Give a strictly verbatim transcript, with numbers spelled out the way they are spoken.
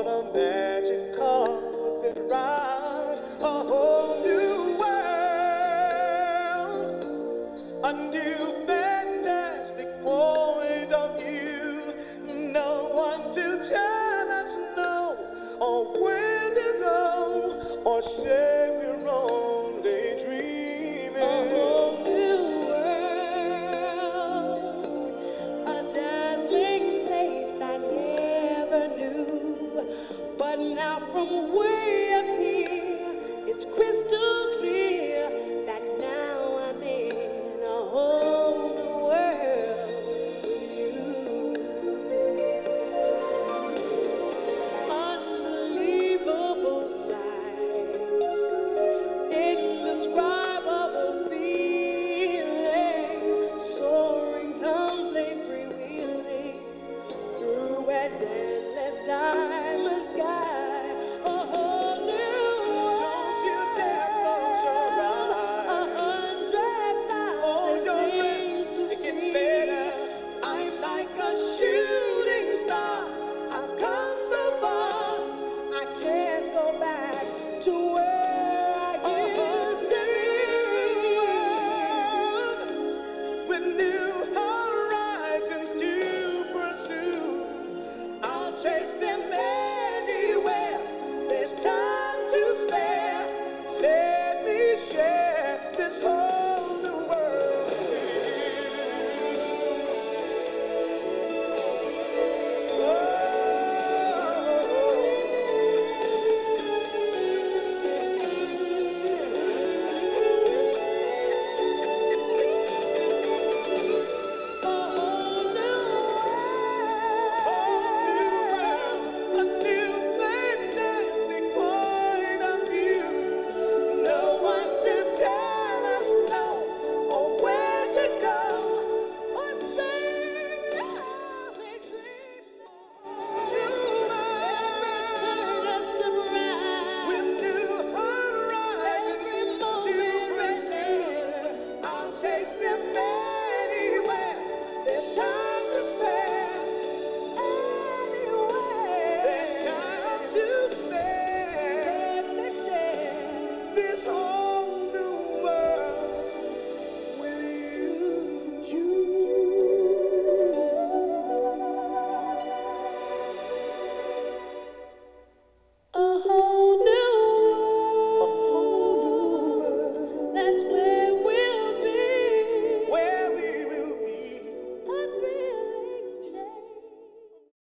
on a magic carpet ride, a whole new world, a new fantastic point of view. No one to tell us no, or where to go, or say we're only dreaming. A whole new world, a dazzling place I never knew. But now from way up here, it's crystal clear that now I'm in a whole new world with you. Unbelievable sights, indescribable feeling, soaring, tumbling, freewheeling through an endless diamond sky.